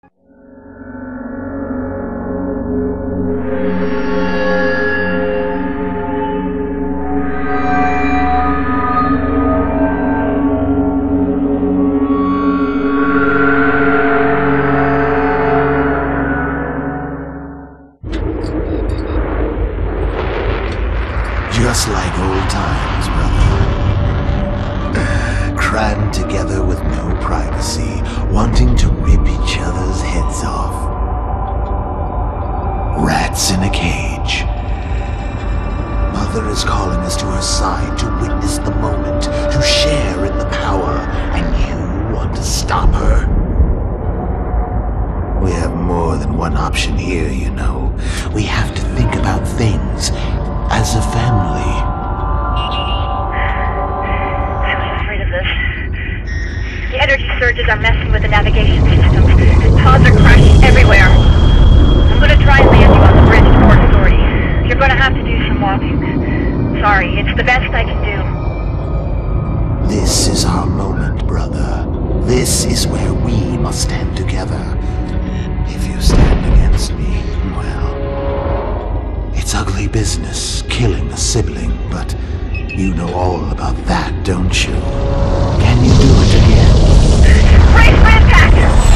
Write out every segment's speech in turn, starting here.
Just like old times, brother. Crammed together with no privacy, wanting to rip each other's heads off. Rats in a cage. Mother is calling us to her side to witness the moment, to share in the power, and you want to stop her? We have more than one option here, you know. We have to think about things as a family. I was afraid of this. The energy surges are messing with the navigation system, and pods are crashing everywhere. I'm gonna try and land you on the bridge to Port Authority. You're gonna have to do some walking. Sorry, it's the best I can do. This is our moment, brother. This is where we must stand together. If you stand against me, well, it's ugly business, killing a sibling, but you know all about that, don't you? Can you do it again? Brace for impact!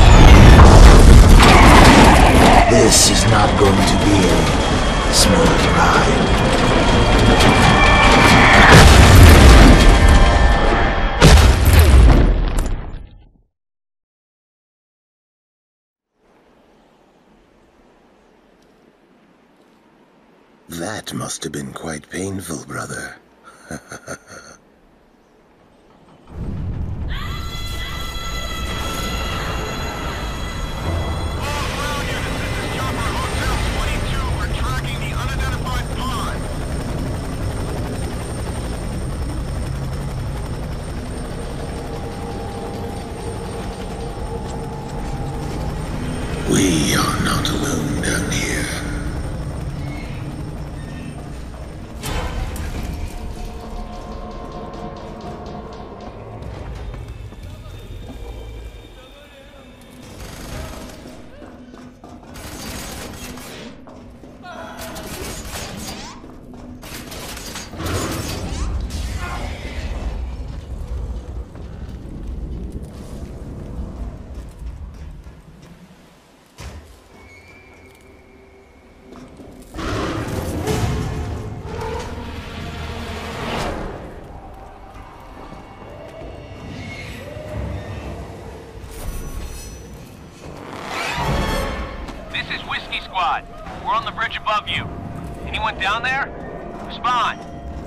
This is not going to be a smooth ride. That must have been quite painful, brother. We are not alone down here. We're on the bridge above you. Anyone down there? Respond.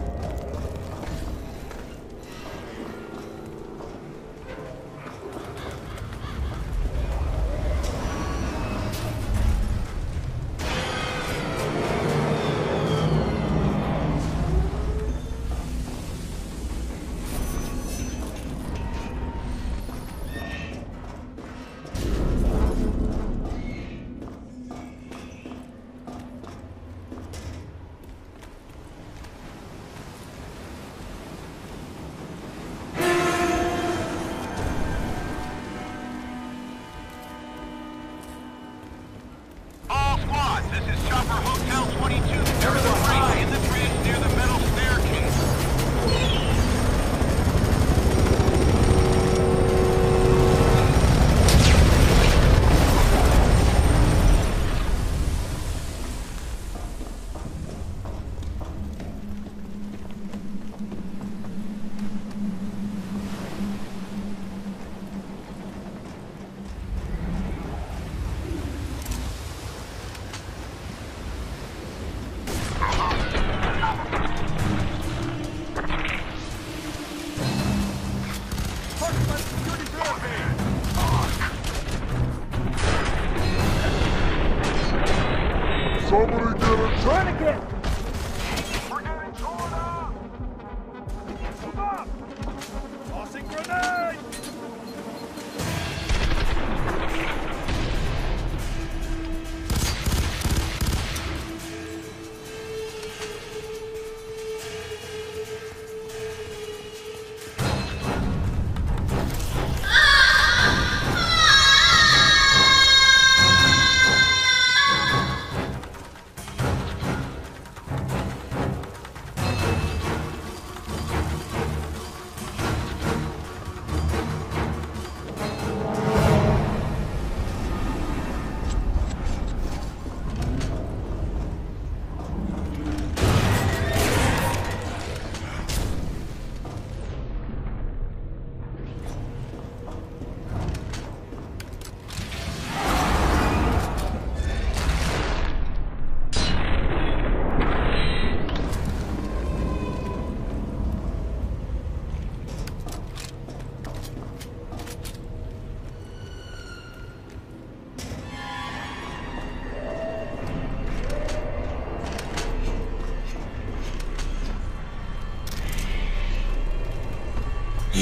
Somebody get a Tourniquet! We're getting torn up! Move up! Tossing grenade!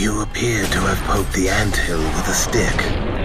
You appear to have poked the anthill with a stick.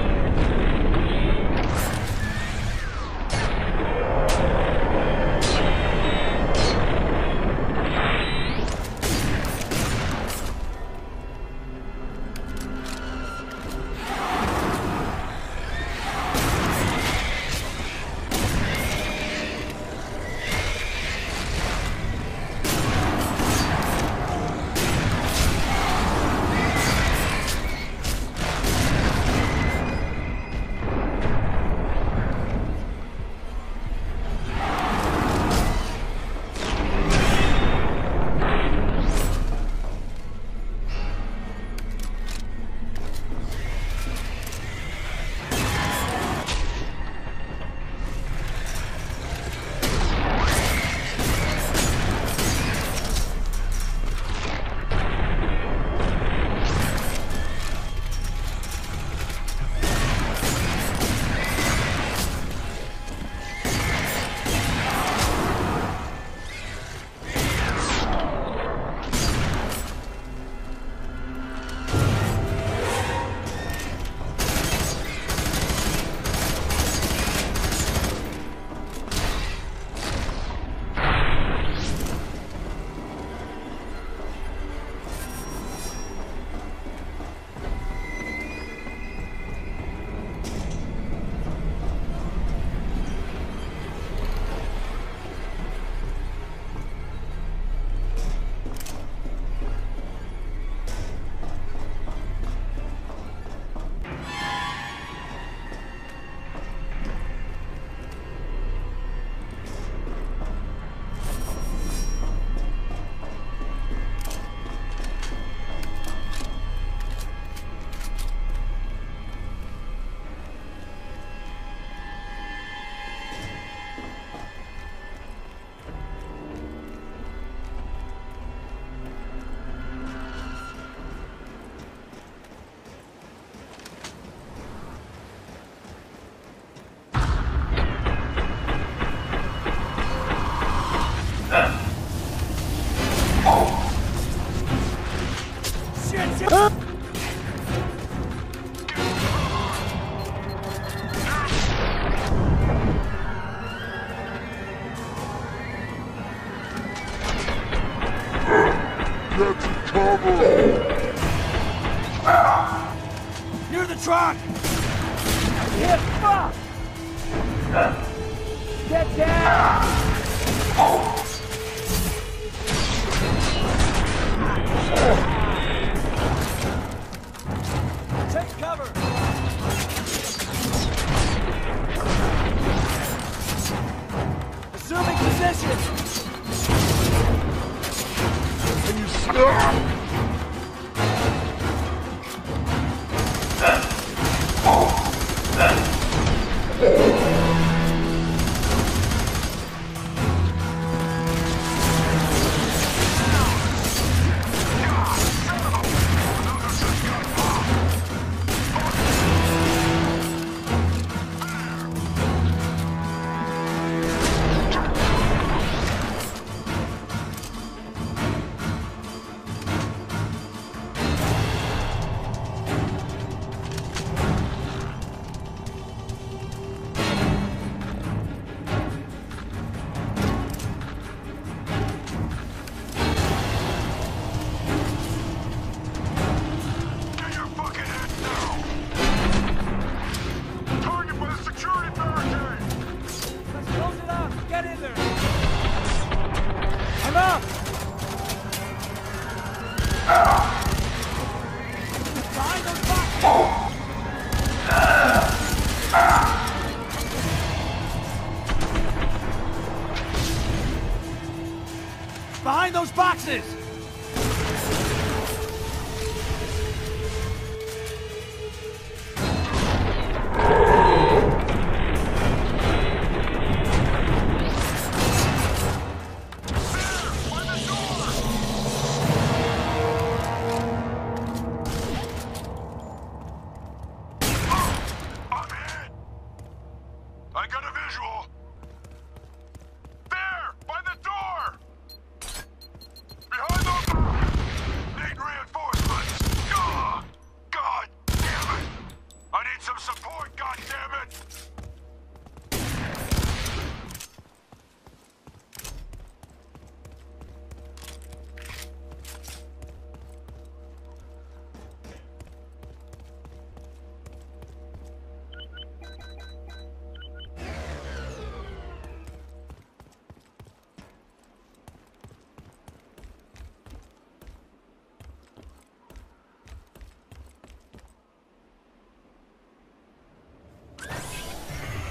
Near the truck! Hit! Fuck! Get down! Take cover! Assuming position! Can you stop? Behind those boxes! I got a visual! There! By the door! Behind those... Need reinforcements! God!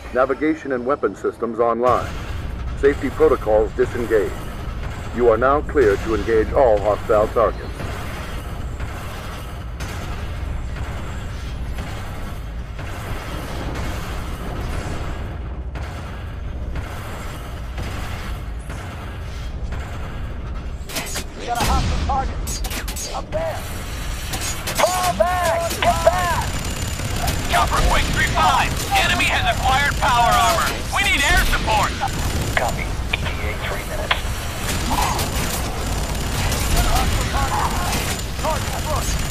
Navigation and weapon systems online. Safety protocols disengaged. You are now cleared to engage all hostile targets. We got a hostile target. Up there. Fall back! Get back! Chopper Quick 3-5! Enemy has acquired power armor! We need air support! Copy. ETA 3 minutes. Got a hostile target. Target, look.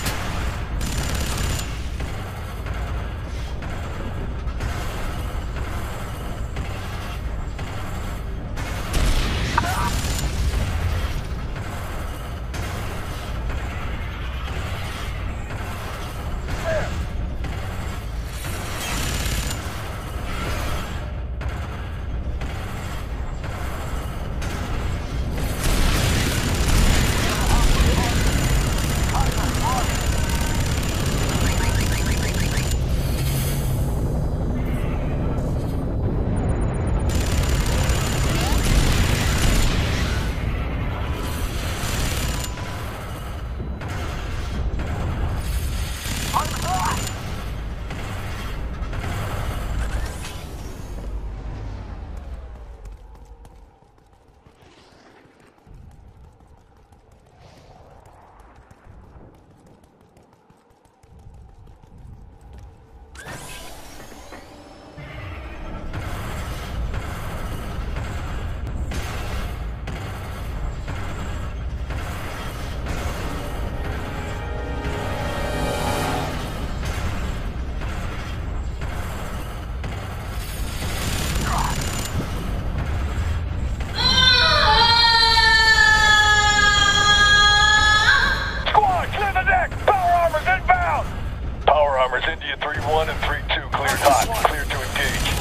India 3-1 and 3-2 cleared hot. Clear to engage.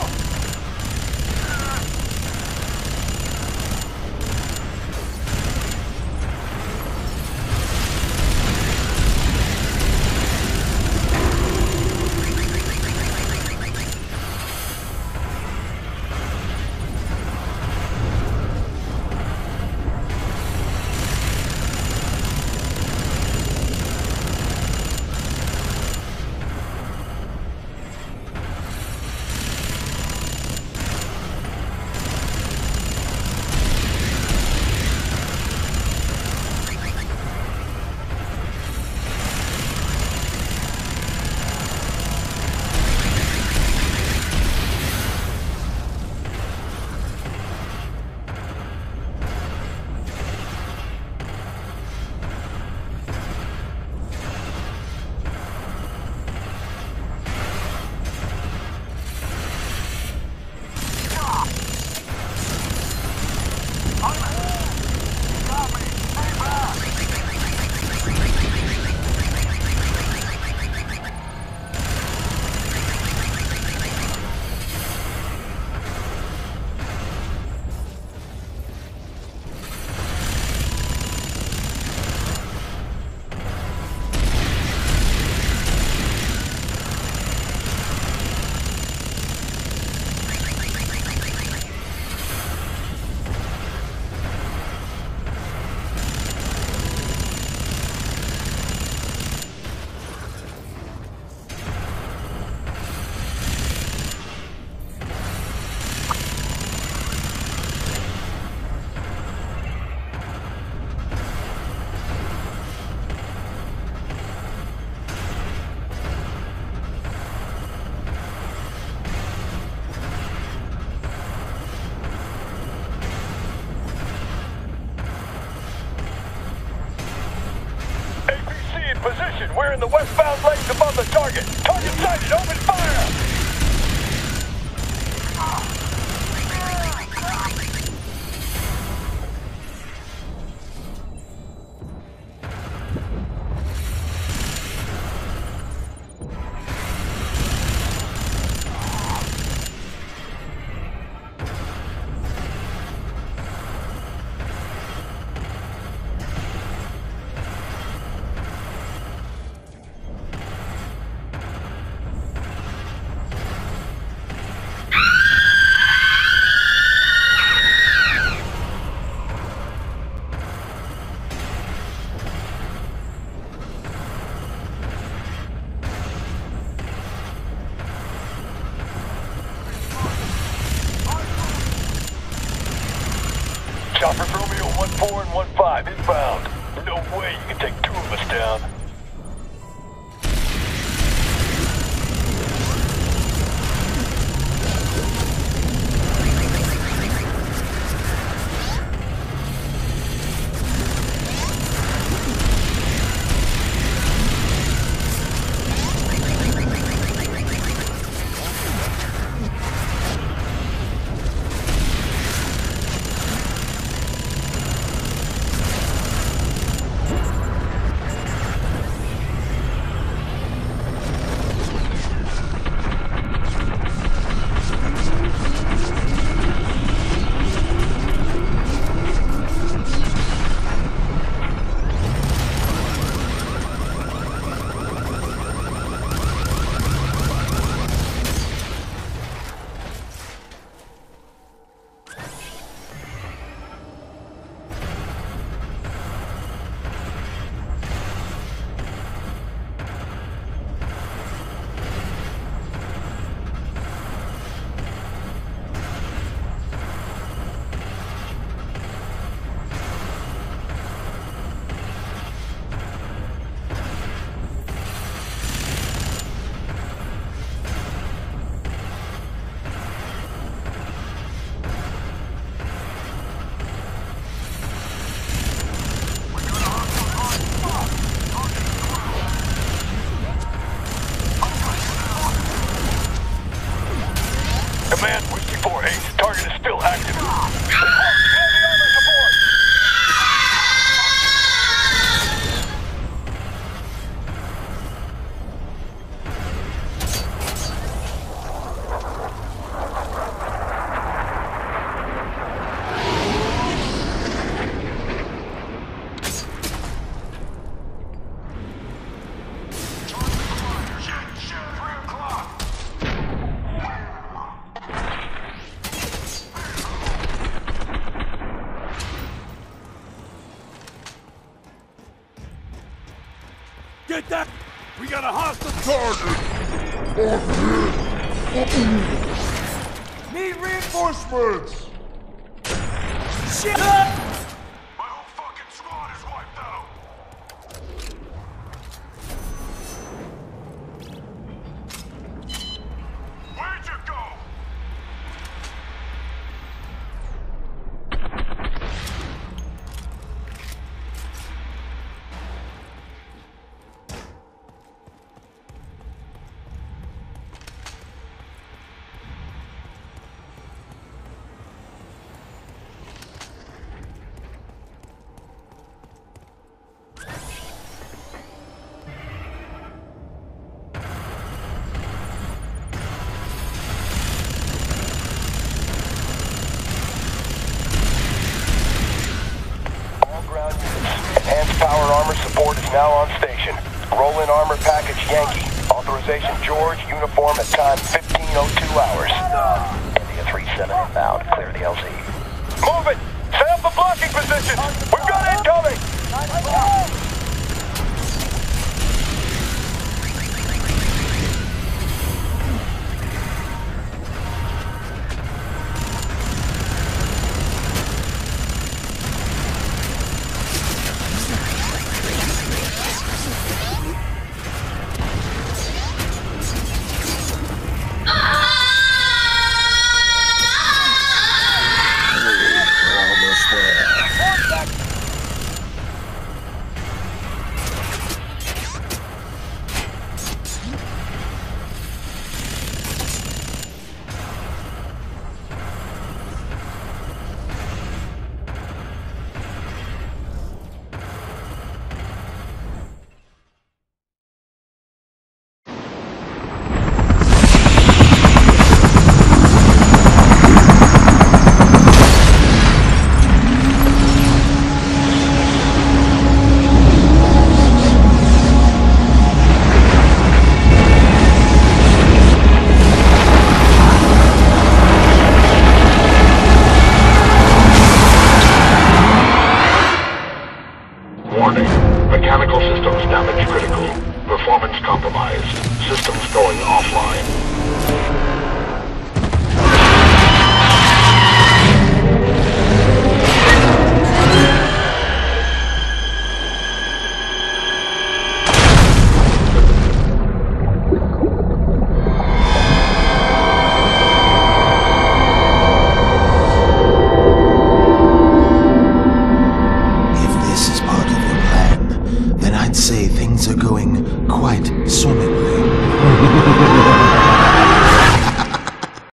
Position. We're in the westbound lanes above the target. Target sighted. Open fire! Choppers Romeo 14 and 15 inbound. No way you can take two of us down. Command, Whiskey 4-8. Target is still active. Heavy armor support! Get that! We got a hostile target! Need reinforcements! Shit up! My whole fucking squad is wiped out! Where'd you go? Enhanced power armor support is now on station. Roll-in armor package Yankee. Authorization George, uniform at time 15:02 hours. India 37 inbound. Clear the LZ. Move it! Set up a blocking position! We've got incoming! I'd say things are going quite swimmingly.